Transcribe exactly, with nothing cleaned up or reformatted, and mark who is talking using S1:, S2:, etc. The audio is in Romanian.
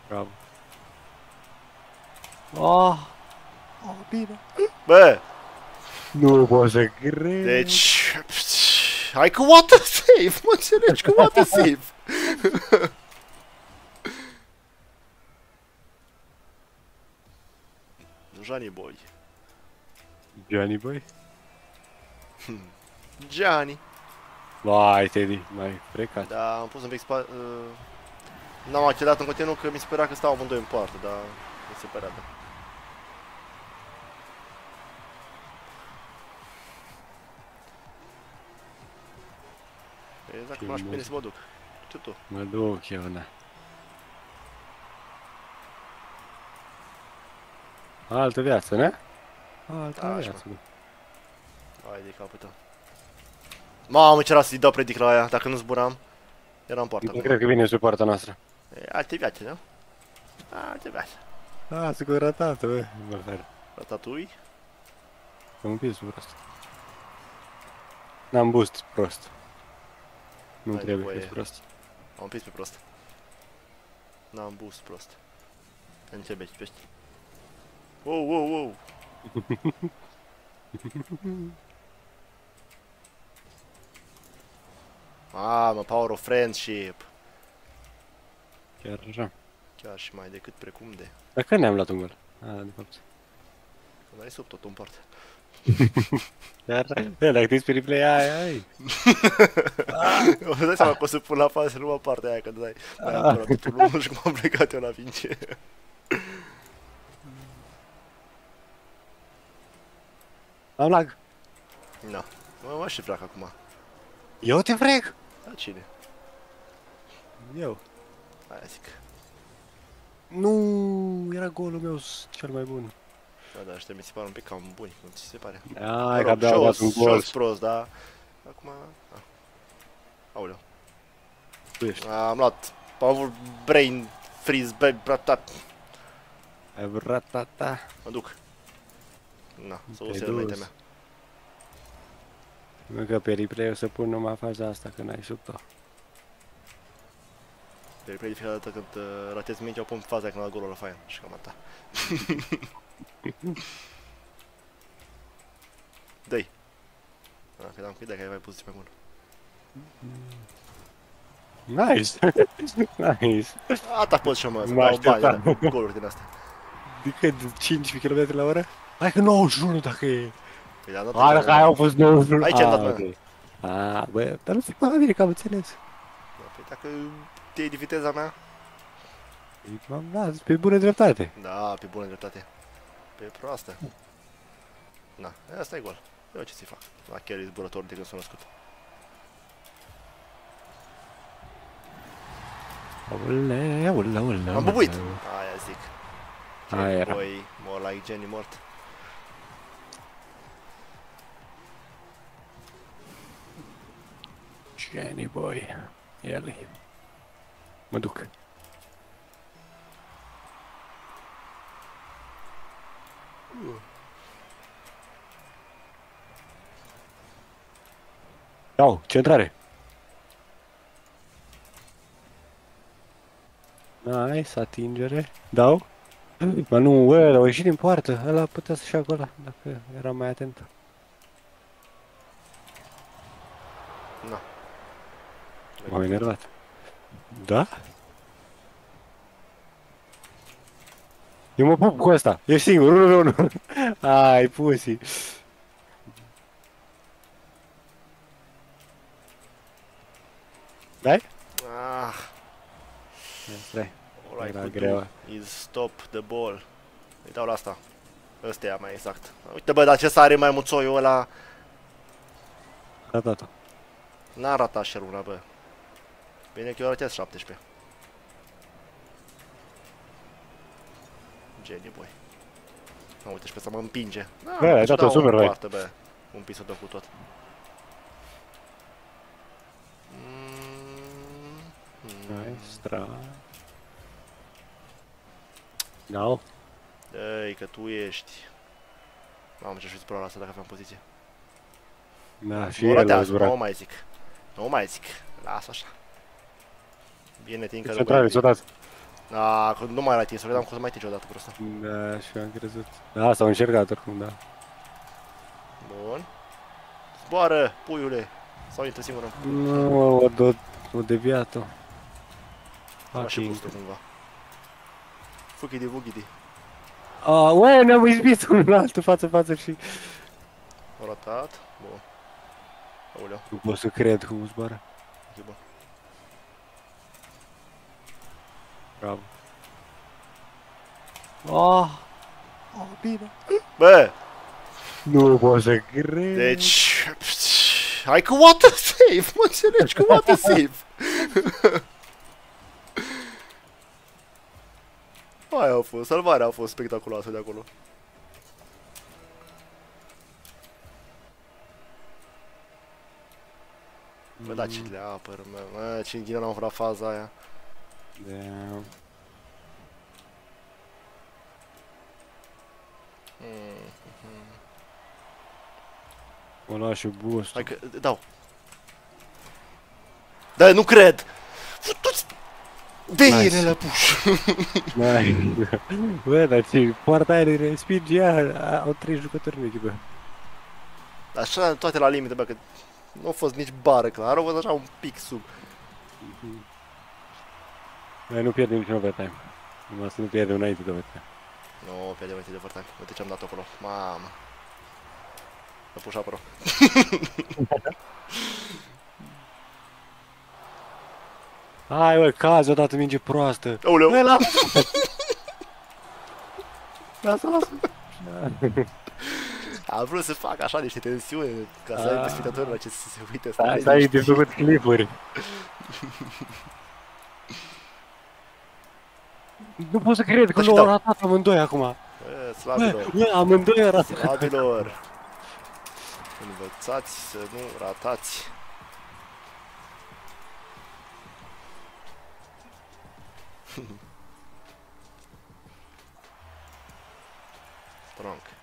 S1: Bravo. Oh, oh, bine.
S2: Bă!
S1: Nu pot să cred.
S2: Deci... Hai cu water save, mă înțelegi, cu water save. Johnny boy.
S1: Johnny boy?
S2: Gianni.
S1: Vai, Teddy, mai frecat.
S2: Da, am pus un pic spa... Uh... N-am accelerat în continuu că mi se părea că stau amândoi în poartă, dar mi se părea, da. Exact cum aș bine să mă duc. Ce tu?
S1: Mă duc eu, da. Altă viață, ne? Altă
S2: Da,
S1: viață.
S2: Hai de capul tău. Mamă, ce era să-i dau predic la aia, dacă nu zburam. Era în poartă.
S1: Nu cred că vine spre poarta noastră.
S2: E, alte viațe, nu? Alte viațe.
S1: Ah, se cu ratată, bă. Mă fer.
S2: Ratatouille?
S1: Am împins prost. N-am boost prost. Nu
S2: Hai,
S1: trebuie,
S2: voie.
S1: ești prost.
S2: Am împins pe prost. N-am boost prost. În ce bești, pești? Wow, wow, wow! Mamă, power of friendship!
S1: Chiar așa.
S2: Chiar și mai decât precum de.
S1: Dar când ne-am luat un gol? Ah, de fapt.
S2: Când ai sub tot în parte.
S1: Chiar așa. Bă, dacă te-ai pe replay, ai, ai.
S2: Îți dai seama că o să pun la fază numai partea aia, că dai mai acolo totul lung și cum am plecat eu la vince.
S1: Am lag.
S2: Na, mă, mă și vreau acum.
S1: Eu te frec!
S2: Da, cine?
S1: Eu.
S2: Aia zic.
S1: Nu, era golul meu cel mai bun.
S2: Da, da, ăștia mi se par un pic cam buni, cum ți se pare?
S1: Ai, că abia am dat un gol.
S2: Și-o prost, da. Acum... Ah. Aoleu.
S1: Tu ești.
S2: Am luat... Am avut brain freeze, be... bratat.
S1: Ai vrut tata.
S2: Mă duc. Na, să o
S1: Te-ai
S2: se înaintea
S1: dus.
S2: mea.
S1: Mă, că pe replay o să pun numai faza asta când ai sub-o.
S2: Pe replay de fiecare dată când uh, ratezi mingea, o pun faza când la golul la fain. Și cam atâta. Dă-i. Da, credeam că ideea că ai mai poziție mai bună.
S1: Nice! Nice!
S2: Ata pot și mă, să
S1: Mă
S2: dau bani
S1: așteptam.
S2: de goluri din astea.
S1: De cât? cinci kilometri la oră? Hai că nouăzeci și unu dacă e...
S2: Păi da,
S1: A, dacă aia au fost nouăzeci și unu...
S2: Aici am dat,
S1: Ah,
S2: mă.
S1: ok. A, bă, dar nu se poate bine că am înțeles.
S2: Păi dacă te iei de viteza mea...
S1: M-am dat pe bună dreptate.
S2: Da, pe bună dreptate. Pe proastă. Na, asta e gol. Eu ce ți fac? La carry zburător de când s-a născut.
S1: Aole, aole, aole.
S2: Am bubuit! Aia zic.
S1: Aia
S2: Jenny
S1: era.
S2: boy, more like Jenny mort.
S1: Jenny boy. El e. Mă duc. Dau, centrare. Nice, atingere. Dau. Mă, nu, bă, au ieșit din poartă. Ăla putea să-și ia gola, dacă era mai atent.
S2: Na.
S1: M-am enervat. Da? Eu mă pup cu ăsta. Ești singur, unu unu. Ai, pussy. Dai?
S2: Ah,
S1: Stai.
S2: all I
S1: Era
S2: could
S1: greu.
S2: do is stop the ball. Îi dau la asta. Ăsta e mai exact. Uite bă, dar ce sare mai muțoiul ăla.
S1: Ratat-o.
S2: N-a ratat și una, bă. Bine că eu ratez șaptesprezece. Jenny boy. Mă, uite și pe asta mă împinge. Da,
S1: Bă, ai
S2: deci
S1: dat-o
S2: dau
S1: super,
S2: în
S1: băi.
S2: poartă, bă. Un pic să dau cu tot. Mm, mm.
S1: Nice, stra. No.
S2: Ei, că tu ești. Mamă, ce-aș fi zburat la asta dacă aveam poziție.
S1: Da, și
S2: Nu
S1: el a
S2: ratează,
S1: zburat.
S2: nu mai zic. Nu mai zic. Lasă așa. Bine, tin că
S1: Centrare, ți-o dat.
S2: A, că nu mai l-ai atins, credeam că o să mai atingi odată prost.
S1: Da, și eu am crezut. Da, s-au încercat oricum, da.
S2: Bun. Zboară, puiule. Sau intră singur în pui.
S1: Nu, o, o, o deviat-o.
S2: Am și
S1: Fucking.
S2: boost cumva. Fuchidi, vughidi.
S1: Ah, ué, ne-am izbit unul altul față-față și...
S2: Am ratat. Bun. Aoleu.
S1: Nu pot să cred cum zboară.
S2: Ok, bun.
S1: Bravo. Ah, oh, bine.
S2: Bă!
S1: Nu pot să cred.
S2: Deci... Hai cu water save, mă înțelegi, cu water save. Aia a fost, salvarea a fost spectaculoasă de acolo. Bă, da, ce le apără, mă, mă, ce ghină n-am furat faza aia.
S1: Damn.
S2: Mm.
S1: O lua și boost.
S2: Hai că, dau. Da, nu cred! Futu-ți! Bine,
S1: Nice.
S2: la puș!
S1: Nice. Bă, dar ce poarta aia de respinge ea, au trei jucători în echipă.
S2: Așa, toate la limită, bă, că nu a fost nici bară, clar, au fost așa un pic sub.
S1: Noi nu pierdem niciun overtime. Numai să nu pierdem înainte de overtime.
S2: Nu, pierdem înainte de overtime. Uite ce am dat acolo. Mamă. Să puș apără.
S1: Hai, bă, cazi odată minge proastă.
S2: Aoleu!
S1: Bă, lasă! Lasă, lasă!
S2: Am vrut să fac așa niște tensiune, ca să ai
S1: Ah.
S2: spectatorul la ce să se uite.
S1: Să să ai de făcut clipuri. Nu pot să cred că
S2: Da, și
S1: nu
S2: dau.
S1: au ratat amândoi acum.
S2: Bă,
S1: Bă,
S2: slabilor,
S1: bă, amândoi au ratat.
S2: slabilor. Învățați să nu ratați. Strong.